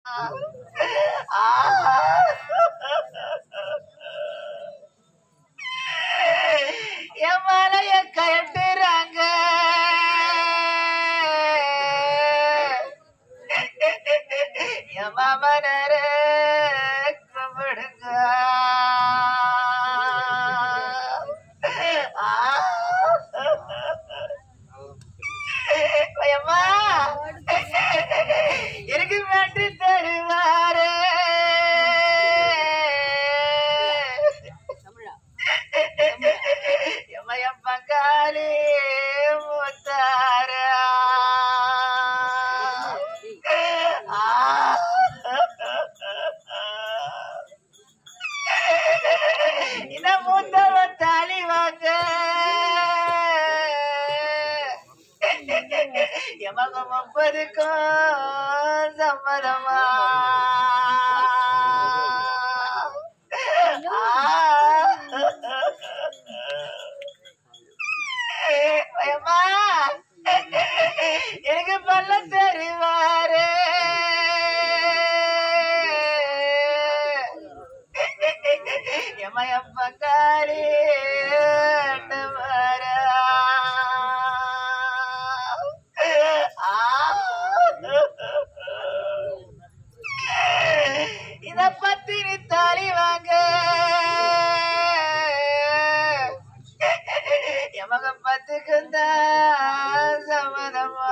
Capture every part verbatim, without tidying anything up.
என் மலைய கட்டுறாங்க என் மாமனர கும்பிடுங்க எனக்கு மாட்டு தருவாரு என் பங்காளி மூத்தார இந்த மூத்தவ தாலி வாங்க எமக முப்பதுக்கும் சம்மதமா எனக்கு பல்ல தெரிவாரு எமய பங்காளி இத பத்தினி தாலி வாங்க எமக பத்துக்குந்த சம்மதமா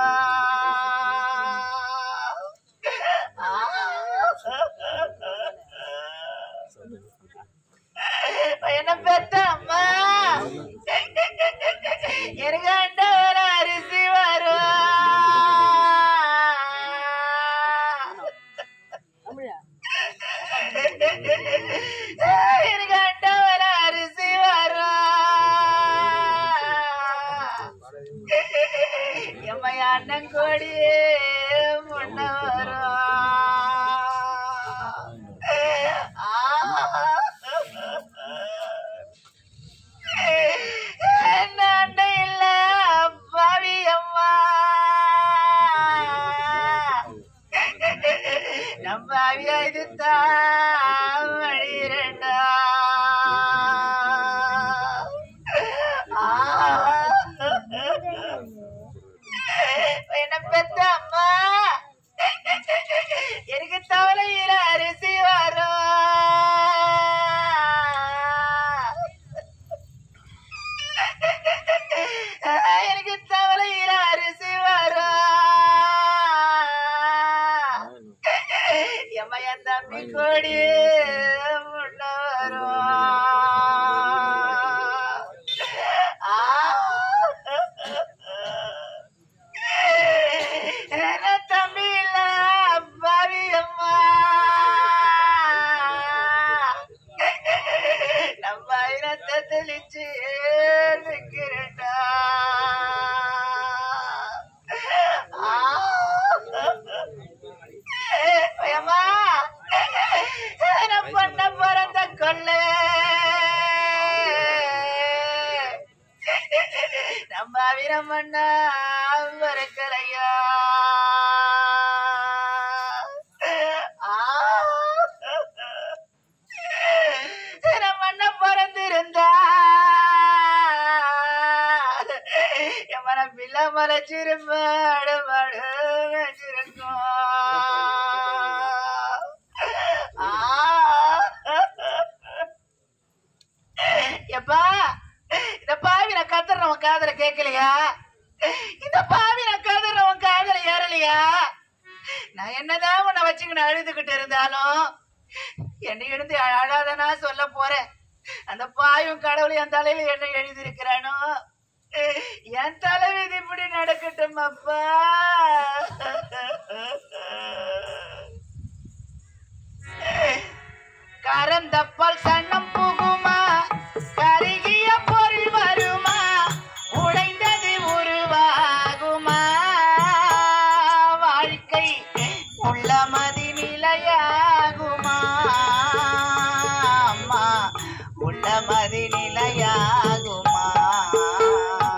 என்ன பெத்த அம்மா எனக்கு அண்டவர அரிசி வரும் எனக்கு அண்டவர அரிசி வரும் எம்மை அண்ணன் கோடி முன்ன வரும் என்ன இல்ல பாவி அம்மா நம்ம பாவியா இதுதான் வழிரண்டா என்ன பெத்த அம்மா எனக்கு தவளையில அரிசி வரும் எனக்கு தவளையில அரிசி வரும் எம்மையன் தம்பி கோடி முன்ன வரும் தம்பி இல்ல பாவி அம்மா நம்ம இனத்தை தெளிச்சு நிற்கிறேன்டா பண்ண பிறந்த கொள்ள நம்ம வீரமண்ணா வரக்கலையா மண்ண பிறந்திருந்தா எமன பிள்ளை மலைச்சிருப்பாடு மாடு வச்சிருக்கோம் எப்பா இந்த பாவி நான் கத்துறவன் காதல கேட்கலையா இந்த பாவி நான் கத்துறவன் காதல ஏறலையா நான் என்னதான் உன்னை வச்சுக்கிட்டு அழுதுகிட்டு இருந்தாலும் என்னை எழுந்து அழாதனா சொல்ல போறேன் அந்த பாயும் கடவுள் என் தலையில என்ன எழுதி இருக்கிறானோ என் தலைவிதி இப்படி நடக்கட்டும் அப்பா கரந்தப்பால் சன்னம் புகுமா கருகிய பொருள் வருமா உடைந்தது உருவாகுமா வாழ்க்கை உள்ளமதி நிலையாகுமா அம்மா உள்ளமதி நிலையாகுமா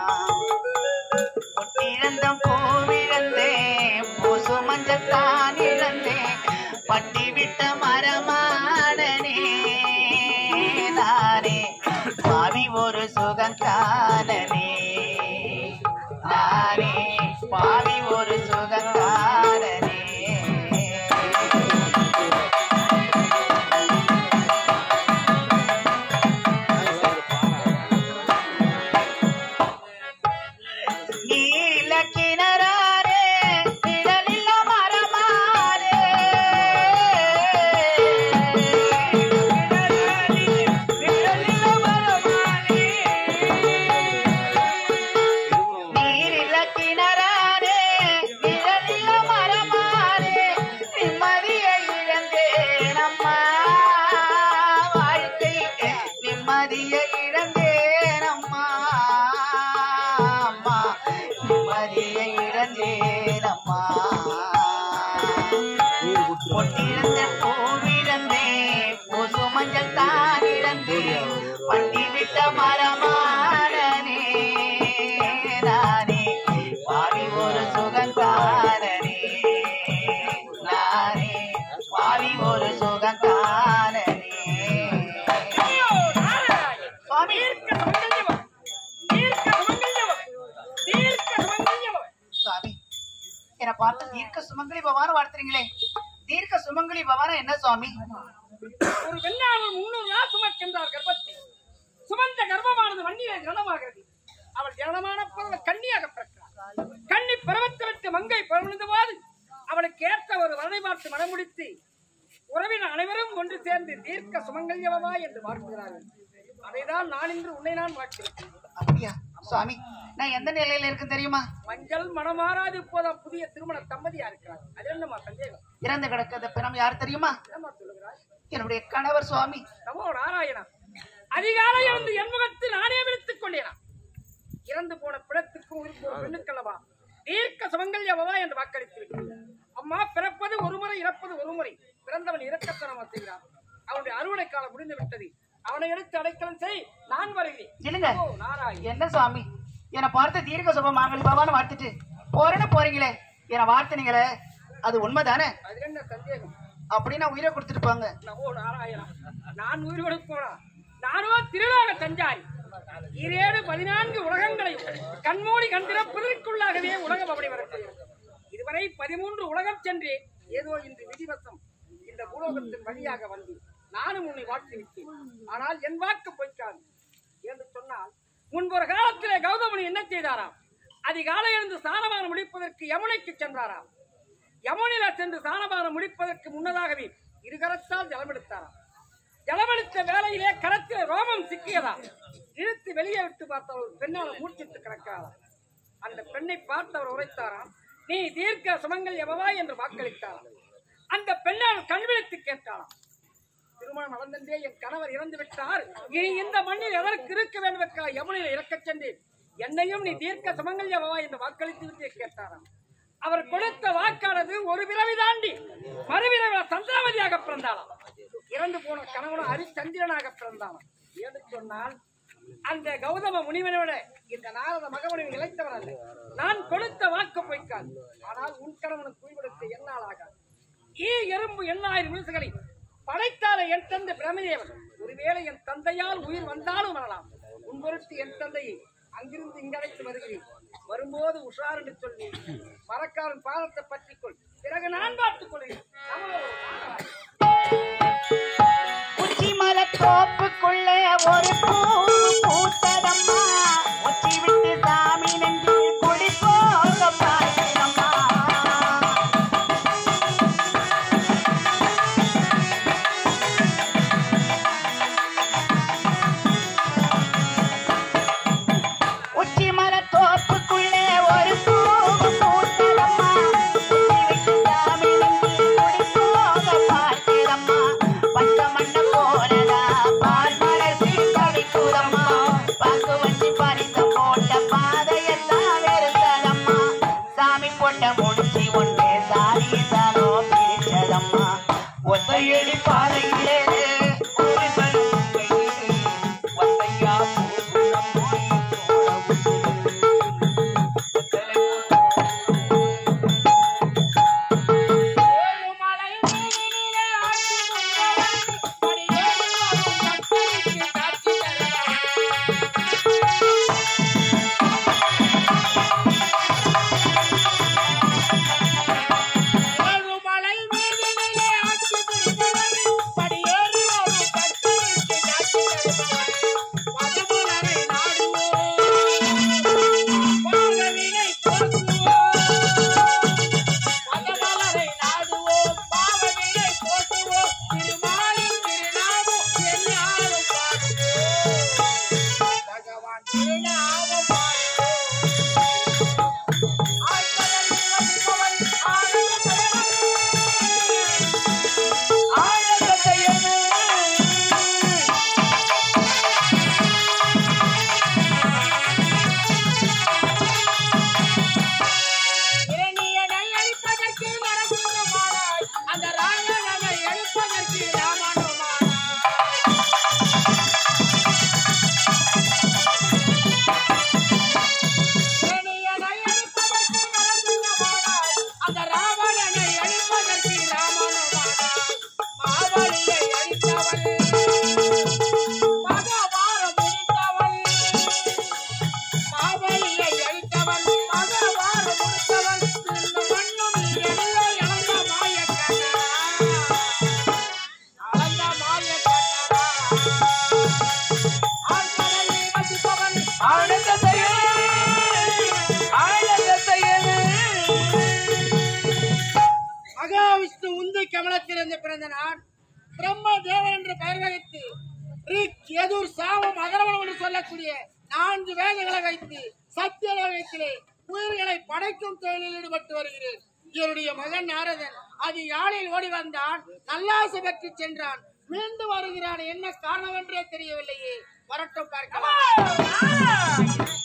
பொட்டிழந்த பூவிழந்தே பூசு மஞ்சள் தானில் பட்டி விட்ட மரமானனே நானே பாவி ஒரு சுகங்கானனே நானே பாவி ஒரு சுகங்கானனே பொட்டிழந்த பூவிழந்தே பூசு மஞ்சள் தான் இழந்தே பட்டி விட்ட மரமானனே நானே பாவி ஒரு சுகங்கானனே நானே பாவி ஒரு சுகங்கானனே சுவாமி சுவாமி என்னை பார்த்து தீர்க்க சுமங்கலி பவான்னு வாழ்த்துறீங்களே தீர்க்க சுமங்கலி பவானா என்ன சுவாமி? ஒரு வெள்ளாளர் முன்னூறு நாள் சுமக்கின்றார் கர்ப்பத்தை. சுமந்த கர்ப்பமானது வன்னியிலே ஜனமாகிறது. அவள் ஜனமான பொருள் கன்னியாக பிறக்கிறார். கன்னி பருவத்தை விட்டு மங்கை பருவந்தவாது அவளுக்கு ஏற்ற ஒரு வரனை பார்த்து மனமுடித்து உறவினர் அனைவரும் ஒன்று சேர்ந்து தீர்க்க சுமங்கல்யவா என்று வாழ்த்துகிறார்கள். அதைதான் நான் இன்று உன்னை நான் வாழ்க்கிறேன். அப்படியா சுவாமி? நான் எந்த நிலையில இருக்கு தெரியுமா? மஞ்சள் மனமாறாது இப்போதான் புதிய திருமண தம்பதியா இருக்கிறார். அது என்னமா சந்தேகம்? இறந்து கிடக்காத பிணம் யார் தெரியுமா? என்னுடைய கணவர் சுவாமி. நமோ நாராயணா. அதிகாலை இருந்து என் முகத்தில் நானே விழித்துக் கொண்டேனா? இறந்து போன பிணத்துக்கும் உயிர் பெண்ணுக்கல்லவா தீர்க்க சுமங்கல்யவா என்று வாக்களித்து விட்டேன். அம்மா பிறப்பது ஒரு முறை இறப்பது ஒரு முறை. பிறந்தவன் இறக்கத்தனமா செய்கிறான். அவனுடைய அறுவடை காலம் முடிந்து விட்டது. அவனை எடுத்து அடைக்கலம் செய், நான் வருகிறேன். என்ன சுவாமி என்னை பார்த்து தீர்க்க சுப மாங்கலி பவான்னு வாழ்த்துட்டு போறேன்னு போறீங்களே, என்னை வாழ்த்துனீங்களே, அது உண்மைதானே? அது என்ன சந்தேகம்? அப்படின்னா உயிரை கொடுத்துருப்பாங்க. நமோ நாராயணா. நான் உயிர் கொடுப்போனா? நானோ திருநாக தஞ்சாரி. ஈரேழு பதினான்கு உலகங்களையும் கண்மூடி கண்டிருப்பதற்குள்ளாகவே உலகம் அப்படி வரப்படுகிறது. இதுவரை பதிமூன்று உலகம் சென்று ஏதோ இன்று விதிவசம் இந்த பூலோகத்தின் வழியாக வந்து நானும் உன்னை வாழ்த்து விட்டேன். ஆனால் என் வாக்கு பொய்க்காது என்று சொன்னால், முன்பொரு காலத்திலே கௌதமனி என்ன செய்தாராம்? அதிகாலை இருந்து சாணபானம் முடிப்பதற்கு யமுனைக்கு சென்றாராம். யமுனில சென்று சாணபானம் முடிப்பதற்கு முன்னதாகவே இருகரத்தால் ஜலமெடுத்தாராம். ஜலமெடுத்த வேளையிலே கரத்திலே ரோமம் சிக்கியதாம். இழுத்து வெளியே விட்டு பார்த்த ஒரு பெண்ணால் மூச்சிட்டு கிடக்கிறாராம். அந்த பெண்ணை பார்த்தவர் உரைத்தாராம், நீ தீர்க்க சுமங்கல்யவா என்று வாக்களித்தாராம். அந்த பெண்ணால் கண்விழித்து கேட்டாராம், திருமணம் நடந்தே என் கணவர் இறந்து விட்டார், இனி இந்த மண்ணில் எதற்கு இருக்க வேண்டும்? யமுனையில் இறக்கச் சென்று என்னையும் நீ தீர்க்க சுமங்கல்யவா என்று வாக்களித்து விட்டு கேட்டாராம். அவர் கொடுத்த வாக்கானது ஒரு பிறவி தாண்டி மறுபிறவில சந்திரவதியாக பிறந்தாளாம். இறந்து போன கணவனும் ஹரிச்சந்திரனாக பிறந்தாளாம். ஏன்னு சொன்னால், அந்த கௌதம முனிவனோட இந்த நாரத மகமுனிவன் இழைத்தவன் அல்ல. நான் கொடுத்த வாக்கு பொய்க்காது. ஆனால் உன் கணவனுக்கு குய்வெடுத்த என்னால் ஆகாது. ஈ எறும்பு எண்ணாயிரம் விழுசுகளை படைத்தால என் தந்தை பிரமதேவன். ஒருவேளை என் தந்தையால் உயிர் வந்தாலும் வரலாம். உன் பொருட்டு என் தந்தையை அங்கிருந்து இங்கழைத்து வருகிறேன். வரும்போது உஷார் என்று சொல்லி மரக்காரன் பாதத்தை பற்றிக்கொள், பிறகு நான் பார்த்துக் கொள்கிறேன். தோப்புக்குள்ளே ஒரு பூ பூத்ததம்மா, ஒச்சி விட்டு சாமி நெஞ்சு குடி போக பார்க்கிறம்மா. உச்சி மர தோப்புக்குள்ளே ஒரு பூ பூத்ததம்மா, ஒச்சி விட்டு சாமி நெஞ்சு குடி போக பார்க்கிறம்மா. பச்ச மண்ண போலதா பால் மலர்ச்சி கவிக்குதம்மா, பாக்கு வச்சு பறித்து போட்ட பாதையெல்லாம் வெறுத்ததம்மா. சாமி போட்ட முடிச்சு ஒன்றே சாரி தானோ பிரிச்சதம்மா. ஒத்தையடி பாதையிலே ஒத்தையா கமலத்திலிருந்து பிறந்த நான் பிரம்ம தேவன் என்று பெயர் வைத்து ரிக் எதுர் சாமம் அகரவனம் என்று சொல்லக்கூடிய நான்கு வேதங்களை வைத்து சத்தியலோகத்திலே உயிர்களை படைக்கும் தொழிலில் ஈடுபட்டு வருகிறேன். என்னுடைய மகன் நாரதன் அது யாழில் ஓடி வந்தான், நல்லாசை பெற்று சென்றான், மீண்டு வருகிறான். என்ன காரணம் என்றே தெரியவில்லையே. வரட்டும் பார்க்கலாம்.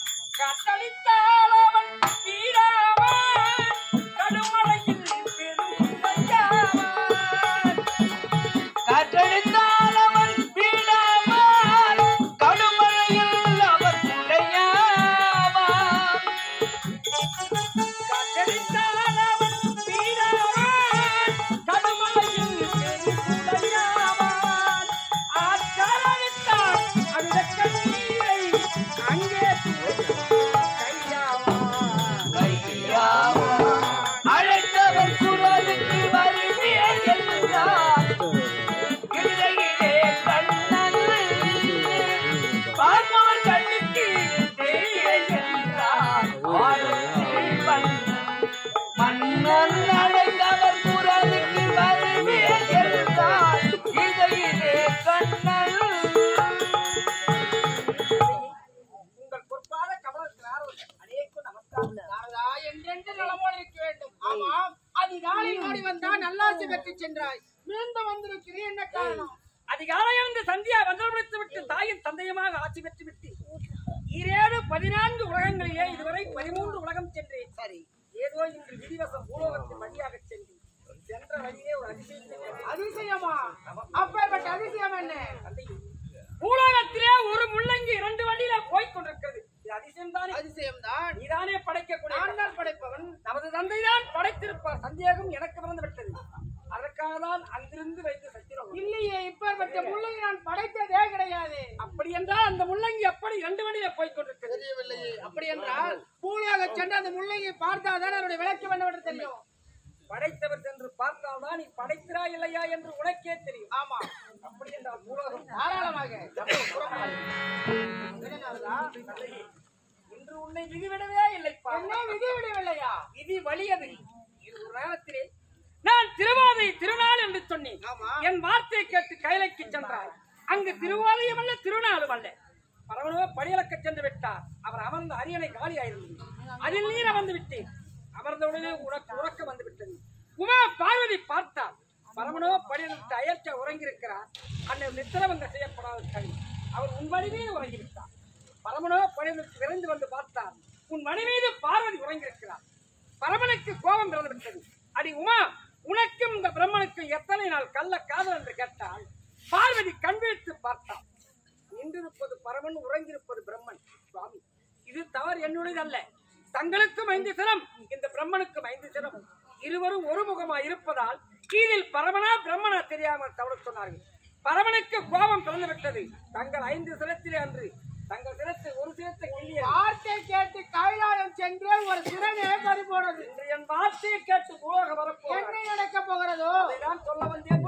அதிகாலையிலிருந்து சந்தியா வந்தவழைத்து விட்டு தாயின் தந்தையமாக ஆட்சி பெற்று விட்டு ஈரேழு பதினான்கு உலகங்களிலே இதுவரை பதிமூன்று உலகம் சென்றேன். சரி, ஏதோ இன்று விதிவசம் பூலோகத்தின் வழியாக சென்று சென்ற வழியே ஒரு அதிசயம். அதிசயமா? அப்பேற்பட்ட அதிசயம் என்ன? பூலோகத்திலே ஒரு முள்ளங்கி இரண்டு வழியில போய் கொண்டிருக்கிறது. அதிசயம் தான். அதிசயம் தான். நீதானே படைக்கக்கூடிய. நான் தான் படைப்பவன். நமது தந்தை தான் படைத்திருப்பார். சந்தேகம் எனக்கு வந்து விட்டது. அதற்காக தான் அங்கிருந்து வைத்து சத்திரம். இல்லையே, இப்பேற்பட்ட முள்ளங்கி நான் படைத்ததே கிடையாது. அப்படி என்றால் அந்த முள்ளங்கி எப்படி இரண்டு வழியில போய் கொண்டிருக்கிறது? தெரியவில்லையே. அப்படி என்றால் பூலோக சென்று அந்த முள்ளங்கி பார்த்தால்தான் அவருடைய விளக்கம் என்னவென்று தெரியும். படைத்தவர் சென்று பார்த்தால்தான் நீ படைக்கிறாய் இல்லையா என்று உனக்கே தெரியும். ஆமா, அப்படி என்றால் பூலோகம் தாராளமாக இன்று உன்னை விதிவிடவே இல்லைப்பா. என்ன விதிவிடவில்லையா? விதி வலியது. இது ஒரு நேரத்திலே நான் திருவாதை திருநாள் என்று சொன்னேன். என் வார்த்தையை கேட்டு கைலைக்கு சென்றார். அங்கு திருவாதையும் அல்ல திருநாளும் அல்ல. பரவனோ படியலக்க சென்று விட்டார். அவர் அமர்ந்த அரியணை காலியாயிருந்தது. அதில் நீர் அமர்ந்து விட்டேன். அமர்ந்தவுடனே உனக்கு உறக்கம் வந்து விட்டது. உமா பார்வதி பார்த்தார். பரமனோ படியலுக்கு அயற்ற உறங்கியிருக்கிறார். அன்னை நித்திரவங்க செய்யப்படாத கவி அவர் உன் மணி மீது உறங்கிவிட்டார். பரமனோ படியலுக்கு விரைந்து வந்து பார்த்தார். உன் மணி மீது பார்வதி உறங்கியிருக்கிறார். பரமனுக்கு கோபம் பிறந்து விட்டது. அடி உமா, உனக்கும் இந்த பிரம்மனுக்கும் எத்தனை நாள் கள்ள காதல் என்று கேட்டால் பார்வதி கண்விழித்து பார்த்தார். நின்றிருப்பது பரமன், உறங்கியிருப்பது பிரம்மன். சுவாமி, இது தவறு என்னுடையது அல்ல. தங்களுக்கும் ஐந்து சிரம், இந்த பிரம்மனுக்கும் ஐந்து சிரம். இருவரும் ஒரு முகமா இருப்பதால் இதில் பரமனா பிரம்மனா தெரியாமல் தவறு சொன்னார்கள். பரமனுக்கு கோபம் பிறந்து விட்டது. தங்கள் ஐந்து சிரத்திலே அன்று தங்கள் சிரத்தை ஒரு சிரத்தை கிள்ளிய வார்த்தை கேட்டு கைலாயம் சென்று ஒரு சிறனே பறி போனது. என் வார்த்தையை கேட்டு உலக வரப்போ என்ன நடக்க போகிறதோ அதைதான் சொல்ல வந்தேன்.